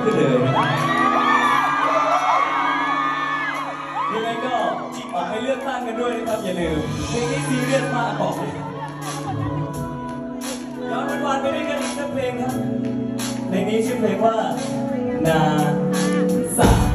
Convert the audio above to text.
ขึ้นเลยยังไงก็ฝากให้เลือกตั้งกันด้วยนะครับอย่าลืมเพลงนี้ซีเรียสมากบอกเลยย้อนวันๆไปด้วยกันอีกสักเพลงครับเพลงนี้ชื่อเพลงว่านาสา